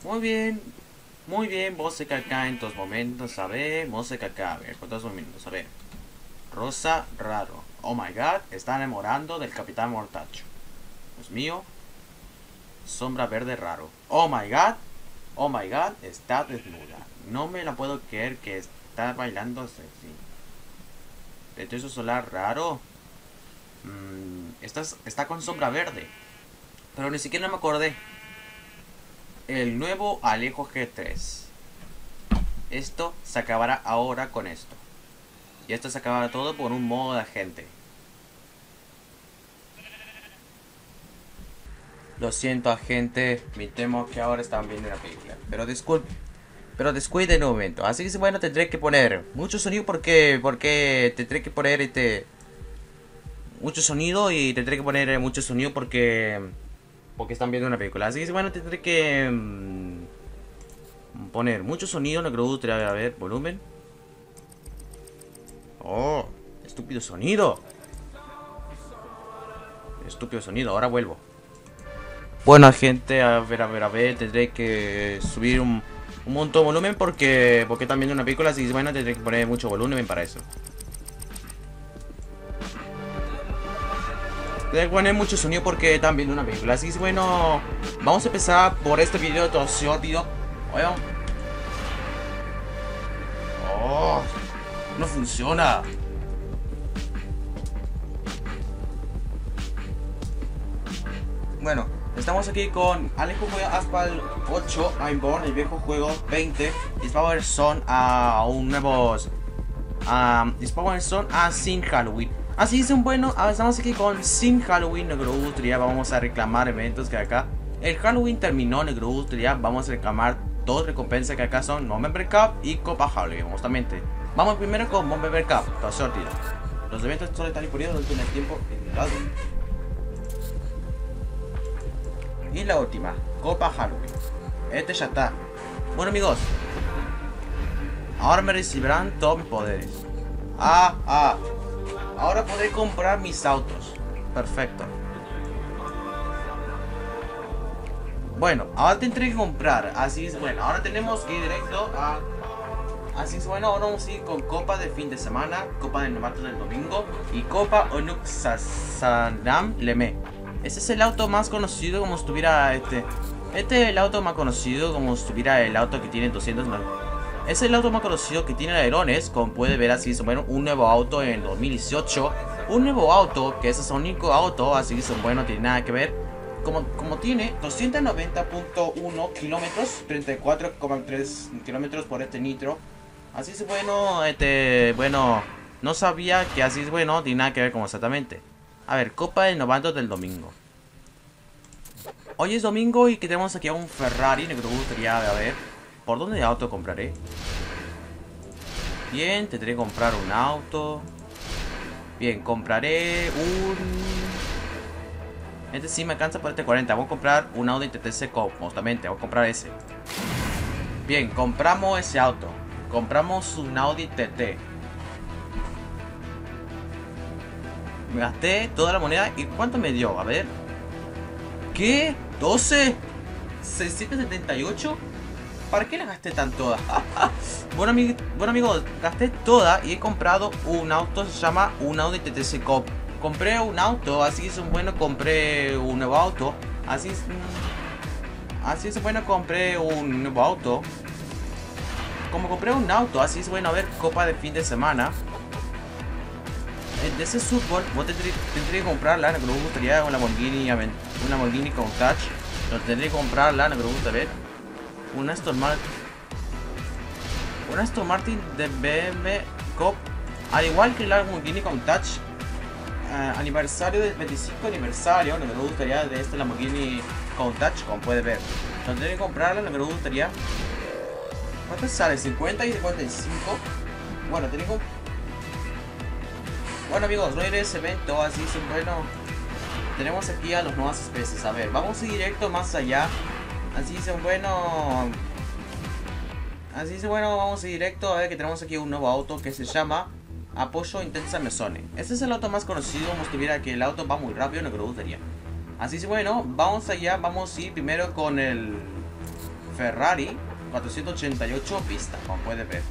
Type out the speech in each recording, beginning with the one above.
muy bien, música acá en tus momentos, a ver, música acá, a ver, ¿cuántos momentos? A ver, Rosa Raro, oh my god, está enamorando del Capitán Mortacho. Dios mío, Sombra Verde Raro, oh my god, está desnuda. No me la puedo creer que está bailando así. Retroceso Solar Raro, está con Sombra Verde, pero ni siquiera me acordé. El nuevo Alejo G3. Esto se acabará ahora con esto. Y esto se acabará todo por un modo de agente. Lo siento, agente. Me temo que ahora están viendo la película. Pero descuiden un momento. Así que bueno, tendré que poner mucho sonido porque tendré que poner mucho sonido y tendré que poner mucho sonido porque están viendo una película. Así que bueno, tendré que poner mucho sonido. No creo que a ver, volumen. Oh, estúpido sonido. Estúpido sonido, ahora vuelvo. Bueno, gente, a ver, tendré que subir un montón de volumen porque están viendo una película, así que bueno, tendré que poner mucho volumen para eso. Tendré que poner mucho sonido porque están viendo una película, así que bueno, vamos a empezar por este video de tío. Oye, oh, no funciona. Bueno, estamos aquí con Alejo juega Asphalt 8, I'm Born, el viejo juego 20, Dispower Son a un nuevos Dispower Son a Sin Halloween. Así es un bueno, estamos aquí con Sin Halloween, Negrudria, vamos a reclamar eventos que acá. El Halloween terminó, Negrudria, vamos a reclamar dos recompensas que acá son November Cup y Copa Halloween, justamente. Vamos primero con November Cup, todo sortido. Los eventos solo están disponibles durante el tiempo limitado. Y la última, Copa Halloween. Este ya está. Bueno amigos, ahora me recibirán todos mis poderes. Ahora podré comprar mis autos. Perfecto. Bueno, ahora tendré que comprar. Así es, bueno, ahora tenemos que ir directo a... Así es, bueno, ahora vamos a ir con Copa de fin de semana, Copa de novato del domingo y Copa Onuxasanam Leme. Este es el auto más conocido como si estuviera Este es el auto más conocido como si estuviera el auto que tiene 200. Es el auto más conocido que tiene alerones, como puede ver así, bueno, un nuevo auto en 2018. Un nuevo auto, que ese es el único auto, así que bueno, tiene nada que ver. Como tiene 290.1 kilómetros, 34,3 kilómetros por este nitro. Así es bueno, bueno, no sabía que así es bueno, tiene nada que ver como exactamente. A ver, Copa de novatos del domingo. Hoy es domingo y que tenemos aquí a un Ferrari. Me gustaría ver por dónde auto compraré. Bien, tendré que comprar un auto. Bien, compraré un... Este sí me alcanza para este 40. Voy a comprar un Audi TTC Coupe, justamente, voy a comprar ese. Bien, compramos ese auto. Compramos un Audi TT. Me gasté toda la moneda. ¿Y cuánto me dio? A ver. ¿Qué? ¿12? ¿678? ¿Para qué la gasté tan toda? Bueno amigos, gasté toda y he comprado un auto. Se llama un Audi TTC Coupe. Compré un auto, así es bueno, compré un nuevo auto. Así es bueno, compré un nuevo auto. Como compré un auto, así es bueno, a ver, Copa de fin de semana. De ese fútbol, vos tendré que comprarla, me gustaría una Lamborghini con touch. Lo tendré que comprarla, me gusta ver. Un Aston Martin de BMW Coupe. Al igual que el Lamborghini con touch. Aniversario del 25 aniversario, lo que me gustaría de este Lamborghini con touch, como puede ver. Lo tendré que comprarla, lo que me gustaría. ¿Cuánto sale? 50 y 55. Bueno, tengo... Bueno amigos, no iré a ese evento, así es bueno. Tenemos aquí a las nuevas especies. A ver, vamos a ir directo más allá. Así es bueno. Vamos a ir directo. A ver que tenemos aquí un nuevo auto que se llama Apoyo Intensa Mesone. Este es el auto más conocido, como estuviera que el auto va muy rápido, no me gustaría. Así es bueno, vamos allá, vamos a ir primero con el Ferrari 488 pistas, como puedes ver.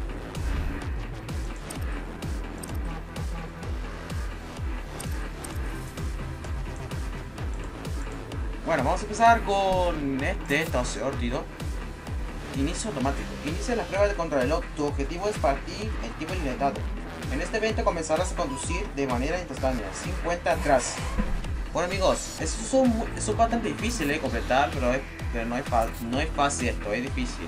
Bueno, vamos a empezar con este sortido. Inicio automático. Inicia la prueba de contrarreloj. Tu objetivo es partir en tiempo ilimitado. En este evento comenzarás a conducir de manera instantánea, sin cuenta atrás. Bueno amigos, eso es bastante difícil de completar, pero no es fácil esto, es difícil.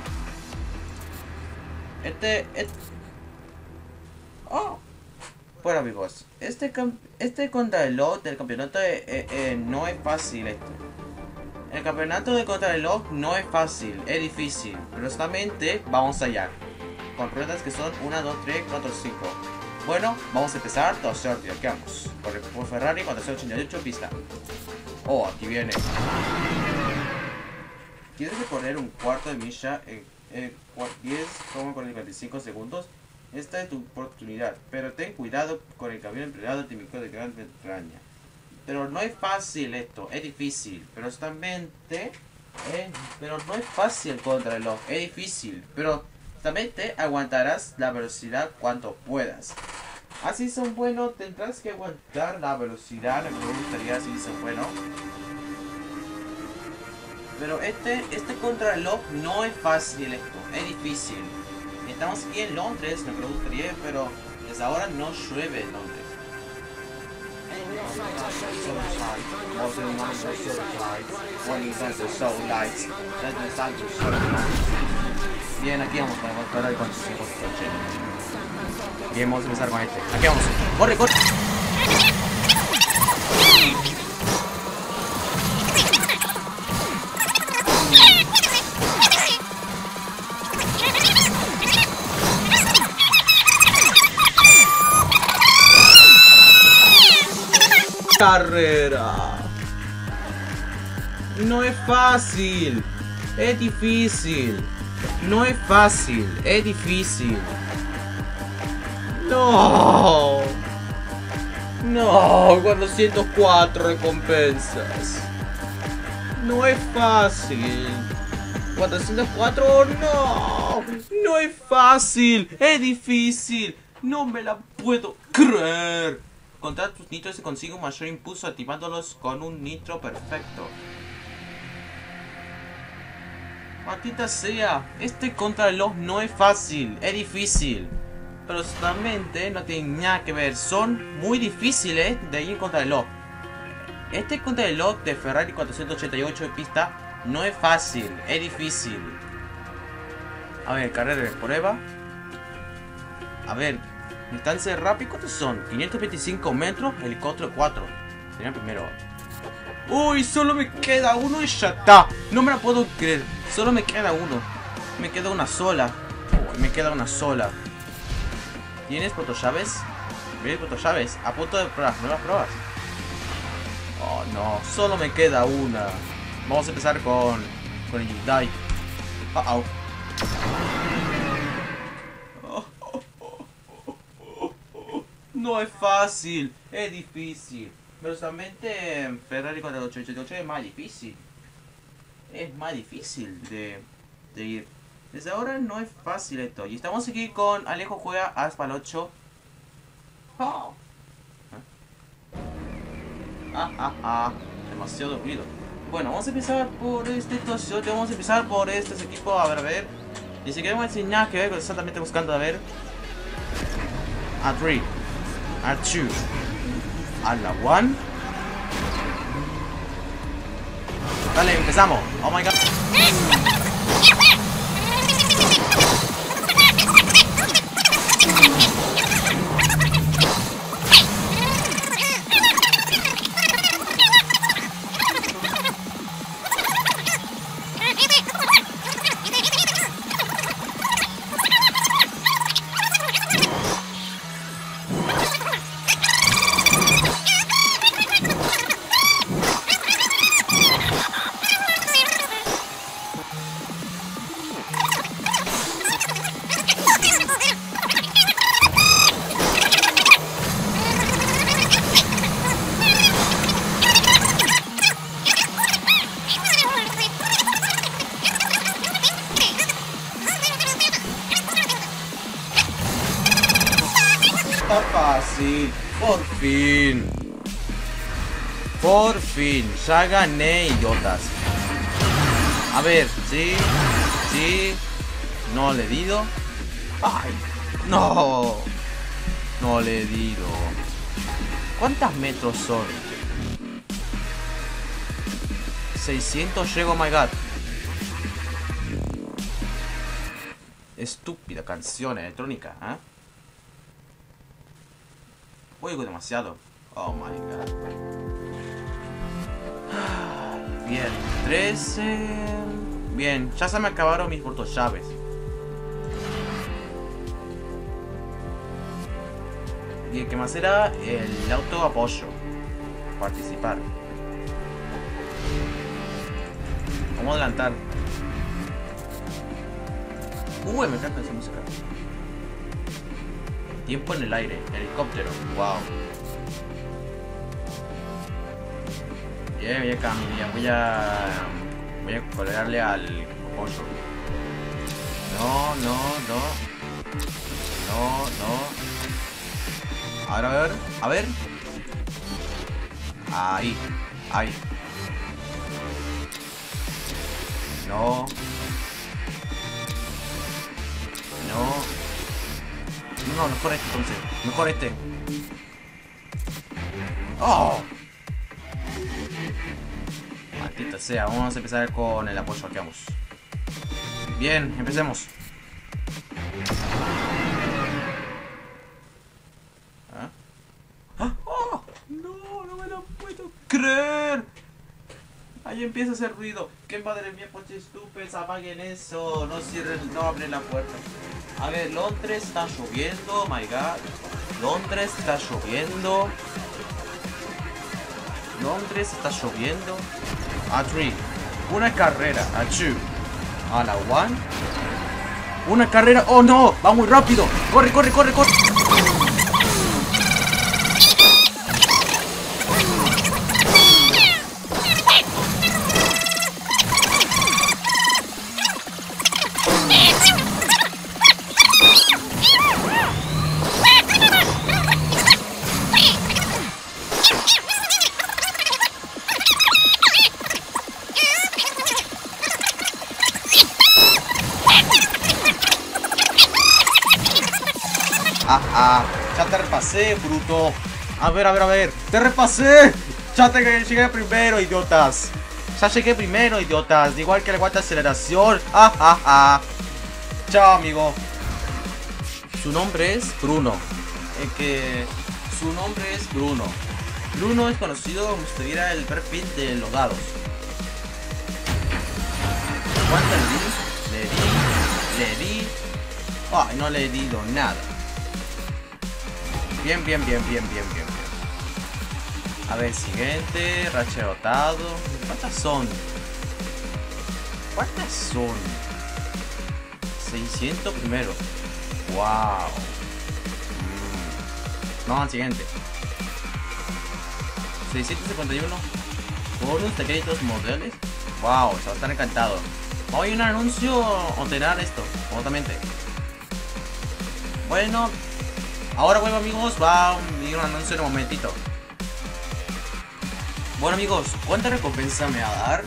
Bueno amigos, este contrarreloj del campeonato no es fácil esto. El campeonato de contrarreloj no es fácil, es difícil, pero solamente vamos allá. Con ruedas que son 1, 2, 3, 4, 5. Bueno, vamos a empezar todo sorteo. Aquí vamos. Por Ferrari 488 pista. Oh, aquí viene. ¿Quieres recorrer un cuarto de milla en 10,45 segundos? Esta es tu oportunidad, pero ten cuidado con el camión empleado típico de Gran Bretaña. Pero no es fácil esto, es difícil, pero no es fácil contra el reloj, es difícil, pero también te aguantarás la velocidad cuanto puedas. Así son buenos, tendrás que aguantar la velocidad, me gustaría así son buenos. Pero este contrarreloj no es fácil esto, es difícil. Estamos aquí en Londres, me gustaría, pero desde ahora no llueve en Londres. Bien, aquí vamos a mostrar el consejo. Bien, vamos a empezar con este. Aquí vamos. ¡Corre, corre! Carrera. No es fácil, es difícil. No es fácil, es difícil. No. No, 404 recompensas. No es fácil. 404, no. No es fácil, es difícil. No me la puedo creer. Contra tus nitros se consigue un mayor impulso activándolos con un nitro perfecto. Maldita sea, este contrarreloj no es fácil, es difícil. Pero solamente no tiene nada que ver, son muy difíciles de ir contrarreloj. Este contrarreloj de Ferrari 488 de pista no es fácil, es difícil. A ver, carrera de prueba. A ver. Distancia rápida, ¿cuántos son? 525 metros, helicóptero 4. Sería primero. Uy, solo me queda uno y ya está. No me la puedo creer. Solo me queda uno. Me queda una sola. Uy, me queda una sola. ¿Tienes protollaves? ¿Ves protollaves? A punto de pruebas, nuevas pruebas. Oh no, solo me queda una. Vamos a empezar con el Hyundai. Uh-oh. No es fácil, es difícil. Pero solamente en Ferrari 488 es más difícil. Es más difícil de ir. Desde ahora no es fácil esto. Y estamos aquí con Alejo juega Aspal 8. Oh. Demasiado ruido. Bueno, vamos a empezar por vamos a empezar por este equipo. A ver. Ni siquiera voy a enseñar que ver exactamente buscando a ver. A 3. A 2. A la 1. Dale, empezamos. Oh my god. está fácil. Por fin. Por fin. Ya gané, idiotas. A ver, sí. Sí. No le he dado. Ay. No. No le he dado. ¿Cuántos metros son? 600 llego, oh my god. Estúpida canción electrónica, ¿eh? Juego demasiado. Oh my god. Bien, 13. Bien, ya se me acabaron mis portollaves. Bien, ¿qué más era? El auto apoyo. Participar. Vamos a adelantar. Me encanta esa música. Tiempo en el aire. Helicóptero. Wow. Bien, voy a colgarle al pollo. No. A ver. Ahí. No, mejor este entonces. Mejor este. ¡Oh! Maldita sea, vamos a empezar con el apoyo. Aquí vamos. Bien, empecemos. ¡Oh! No me lo puedo creer. Ahí empieza a hacer ruido. ¡Qué madre mía, poche estúpidos! Apaguen eso. No cierren, no abren la puerta. A ver, Londres está lloviendo. My god. Londres está lloviendo. A 3. Una carrera. A 2. A la 1. Una carrera. ¡Oh no! Va muy rápido. ¡Corre! Ya te repasé, bruto. A ver. Te repasé. Ya llegué primero, idiotas. Igual que el guante de aceleración. Chao, amigo. Su nombre es Bruno. Su nombre es Bruno. Bruno es conocido como si tuviera el perfil de los dados. ¿Cuánto le di? Ay, no le he dado nada. Bien. A ver, siguiente. Racha dotado. ¿Cuántas son? 600 primero. Wow. No, al siguiente. 651. Bonus de créditos modelos. Wow, se va a estar encantado. Hoy un anuncio ordenar esto, remotamente. Bueno. Ahora vuelvo, amigos, va a venir un anuncio en un momentito. Bueno, amigos, ¿cuánta recompensa me va a dar?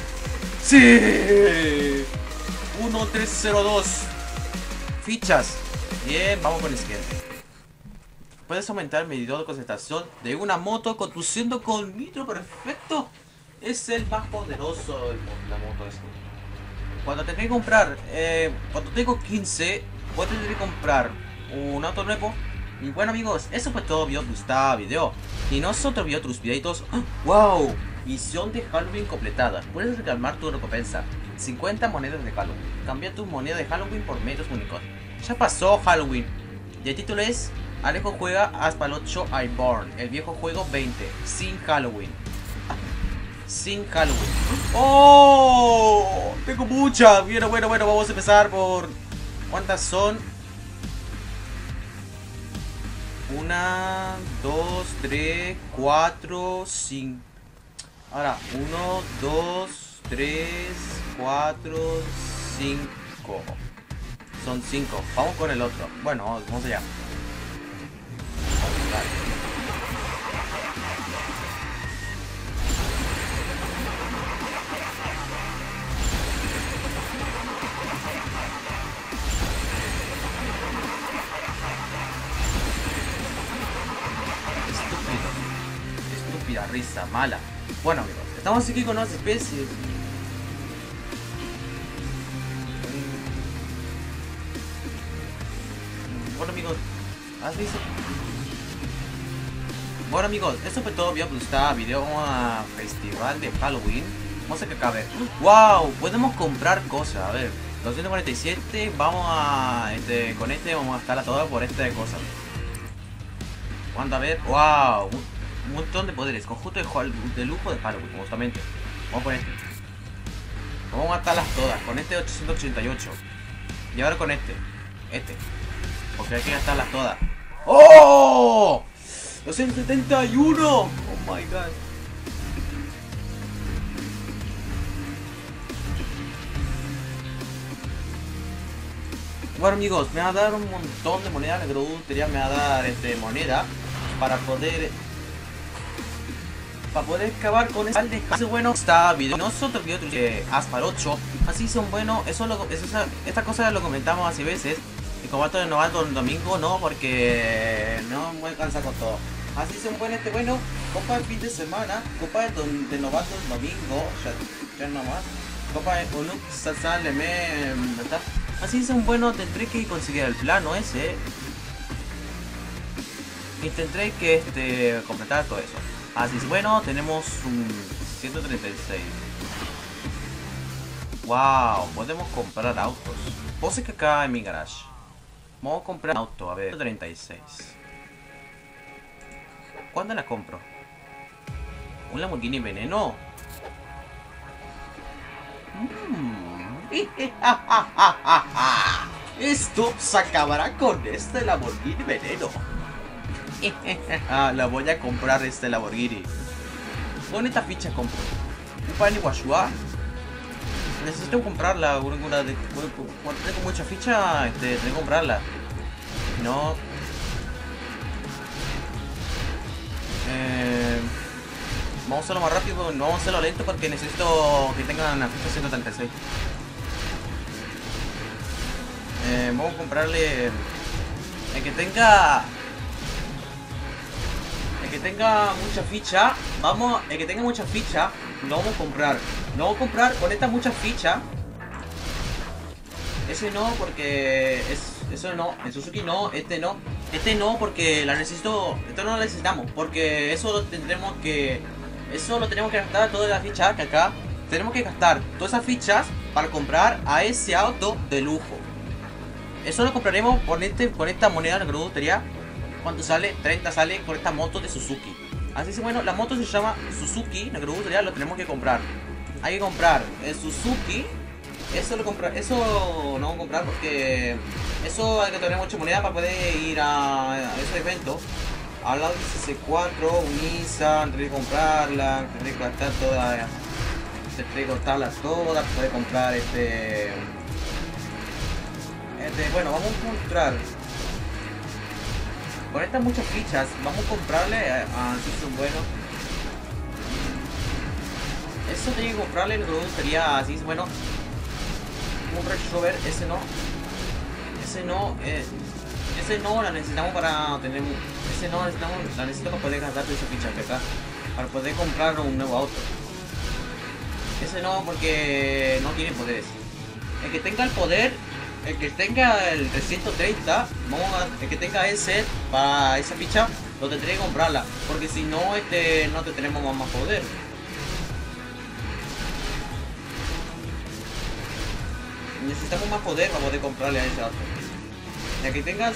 ¡Sí! 1302 fichas. Bien, vamos con el siguiente. Puedes aumentar el medidor de concentración de una moto conduciendo con nitro perfecto. Es el más poderoso de la moto esta. Cuando tenga que comprar, cuando tengo 15, voy a tener que comprar un auto nuevo. Y bueno, amigos, eso fue todo. Si os gustaba el video y nosotros vio otros videitos. ¡Wow! Misión de Halloween completada. Puedes reclamar tu recompensa. 50 monedas de Halloween. Cambia tu moneda de Halloween por medios únicos. Ya pasó Halloween. Y el título es Alejo juega hasta el 8 Iborn. El viejo juego 20. Sin Halloween. Sin Halloween. ¡Oh! Tengo muchas. Bueno, vamos a empezar por... ¿Cuántas son? 1, 2, 3, 4, 5. Ahora, 1, 2, 3, 4, 5. Son 5. Vamos con el otro. Bueno, vamos allá. Vale. Estúpida risa mala. Bueno amigos, estamos aquí con unas especies. Bueno amigos, ¿has visto? Bueno amigos, eso fue todo. Voy a buscar video a festival de Halloween. Vamos a que acabe. Wow, podemos comprar cosas. A ver, 247. Vamos a con este vamos a gastarla toda por esta cosa. ¿Cuánto? A ver, wow, un montón de poderes. Conjunto de lujo de Halloween, justamente. Vamos por este. Vamos a gastarlas todas. Con este 888. Y ahora con este. Porque hay que gastarlas todas. ¡Oh! 271. Oh my god. Bueno amigos, me va a dar un montón de moneda. La agrotería me va a dar moneda para poder acabar con ese balde. Así bueno está video. Nosotros video Aspar 8. Así son buenos. Esta cosa lo comentamos hace veces. El combate de novato el domingo no, porque no me alcanza con todo. Así son buenos bueno. Copa de fin de semana. Copa de novato el domingo. Ya no más. Copa de Unuk Salsa Leme. Así son buenos. Tendré que conseguir el plano ese. Y tendré que completar todo eso. Así es bueno, tenemos un 136. Wow, podemos comprar autos. Pose que acá en mi garage. Vamos a comprar auto, a ver, 136. ¿Cuándo la compro? ¿Un Lamborghini Veneno? Esto se acabará con este Lamborghini Veneno. La voy a comprar Lamborghini. Con esta ficha compro un pan Washua. Necesito comprarla. Cuando tengo mucha ficha, tengo que comprarla. No. Vamos a hacerlo más rápido. No vamos a hacerlo lento porque necesito que tengan la ficha 136. Vamos a comprarle el que tenga mucha ficha. El que tenga mucha ficha lo vamos a comprar. Lo vamos a comprar con esta mucha ficha. Ese no, porque eso no. El Suzuki no, este no. Este no, porque la necesito. Esto no lo necesitamos, porque eso lo tenemos que gastar toda la ficha que acá. Tenemos que gastar todas esas fichas para comprar a ese auto de lujo. Eso lo compraremos con esta moneda de la productoría. ¿Cuánto sale? 30 sale con esta moto de Suzuki. Así es, bueno, la moto se llama Suzuki. La productoría lo tenemos que comprar. Hay que comprar el Suzuki. Eso no vamos a comprar porque eso hay que tener mucha moneda para poder ir a ese evento. Al lado dice C4, un Nissan, tendré que comprarla, tendré que gastar todas. Tendré que gastarlas todas para poder comprar bueno, vamos a comprar con estas muchas fichas. Vamos a comprarle a Simpson bueno. Eso tenía que comprarle, lo que sería así, bueno. Un Range Rover, ese no. Ese no la necesitamos para tener. Ese no la necesito para poder gastar esa ficha de acá. Para poder comprar un nuevo auto. Ese no, porque no tiene poderes. El que tenga el poder, el que tenga el 330, el que tenga ese para esa ficha, lo tendré que comprarla. Porque si no, no tenemos más poder. Necesitamos más poder para poder comprarle a ese auto. Ya que tenga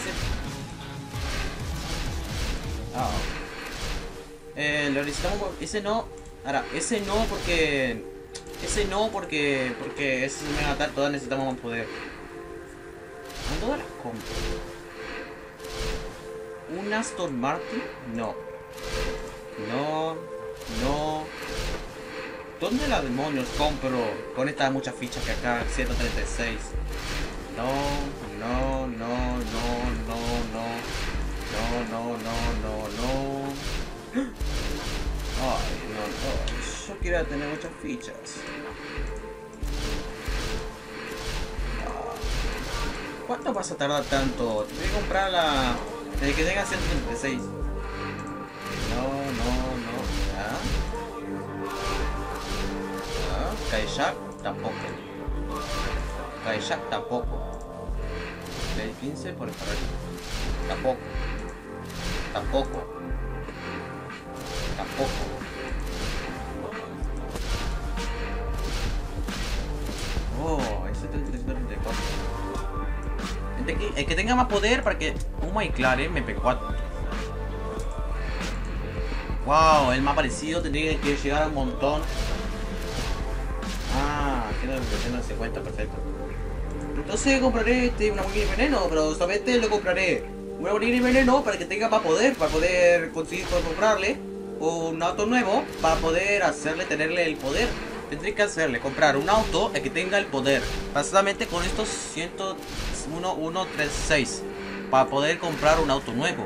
lo necesitamos. Ese no. Ahora, ese no porque ese se me va a matar. Todas necesitamos más poder. ¿Cuándo las compro? ¿Un Aston Martin? No. ¿Dónde la demonios compro con estas muchas fichas que acá? 136. No. no. Ay, no. Yo quería tener muchas fichas. ¿Cuánto vas a tardar tanto? Te voy a comprar la... el que tenga 136. No. Kaishak tampoco. Kaishak tampoco. Ley 15 por el Ferrari. Tampoco. Oh, ese 334. El que tenga más poder para que... Oh my claro, MP4. Wow, el más parecido tendría que llegar a un montón. Ah, tiene la versión de 50, perfecto. Entonces compraré una bolina de veneno, pero solamente lo compraré una bolina de veneno para que tenga más poder, para poder conseguir comprarle un auto nuevo, para poder tenerle el poder. Tendré que comprar un auto que tenga el poder, básicamente con estos 136, para poder comprar un auto nuevo.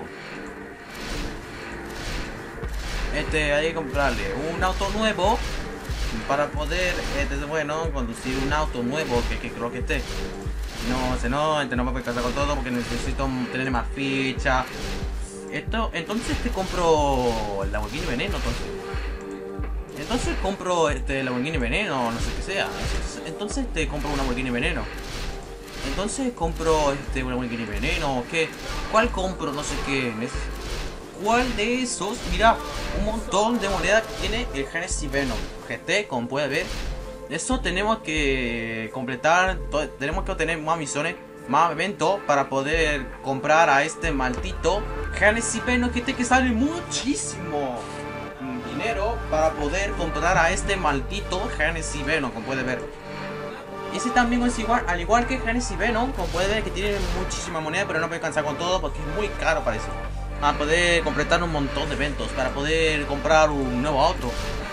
Hay que comprarle un auto nuevo para poder, bueno, conducir un auto nuevo que creo que esté. No me puedo casar con todo porque necesito tener más ficha. Entonces te compro el Lamborghini Veneno, entonces compro el Lamborghini Veneno, no sé qué sea. Entonces te compro un Lamborghini Veneno. Entonces compro un Lamborghini Veneno, ¿qué? ¿Cuál compro? No sé qué. ¿Cuál de esos? Mira, un montón de monedas que tiene el Genesis Venom GT, como puede ver. Eso tenemos que completar, tenemos que obtener más misiones, más eventos para poder comprar a este maldito Genesis Venom GT, que sale muchísimo dinero para poder comprar a este maldito Genesis Venom, como puede ver. Ese también es igual, al igual que Genesis Venom, como puede ver, que tiene muchísima moneda, pero no puede alcanzar con todo porque es muy caro para eso. Para poder completar un montón de eventos, para poder comprar un nuevo auto.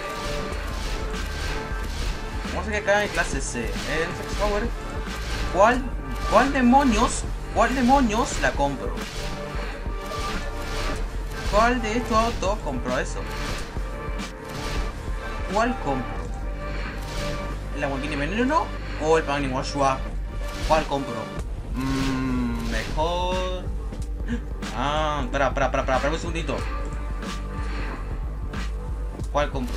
Vamos a que acá en clase C. ¿Cuál demonios la compro? ¿Cuál de estos autos compro eso? ¿Cuál compro? ¿El Lamborghini Veneno o el Pagani Washua? ¿Cuál compro? Mejor... Ah, espera un segundito. ¿Cuál compro?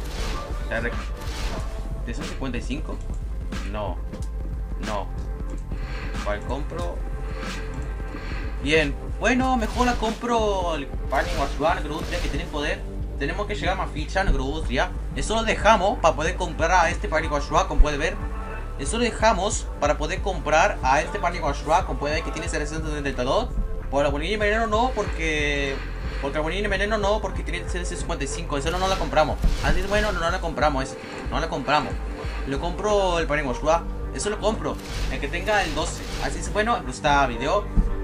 ¿355? No. ¿Cuál compro? Bien. Bueno, mejor la compro el Pagani Washua, Negrudria, que tiene poder. Tenemos que llegar más ficha, Negrudria. Eso lo dejamos para poder comprar a este Pagani Washua, como puede ver. Eso lo dejamos para poder comprar a este Pagani Washua, como puede ver, que tiene 732. Por la Lamborghini Veneno no, porque la Lamborghini Veneno no, porque tiene CC55. Eso no la compramos. Así es, bueno, no la compramos ese tipo. No la compramos. Lo compro el Pagani Washua. Eso lo compro. El que tenga el 12. Así es, bueno, está video.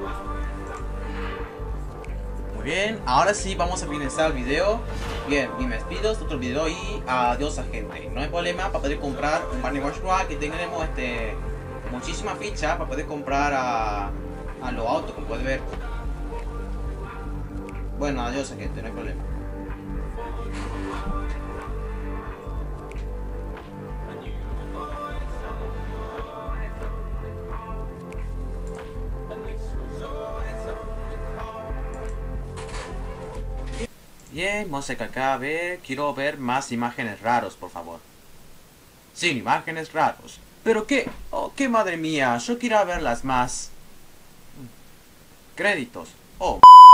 Muy bien. Ahora sí vamos a finalizar el video. Bien, y me despido. Este otro video y adiós a gente. No hay problema para poder comprar un Pagani Washua, que tengamos muchísima ficha para poder comprar a los autos, como puede ver. Bueno, adiós gente, no hay problema. Bien, vamos a acá a ver. Quiero ver más imágenes raros, por favor. Sin imágenes raros. ¿Pero qué? Oh, qué madre mía. Yo quiero verlas más. Créditos. Oh.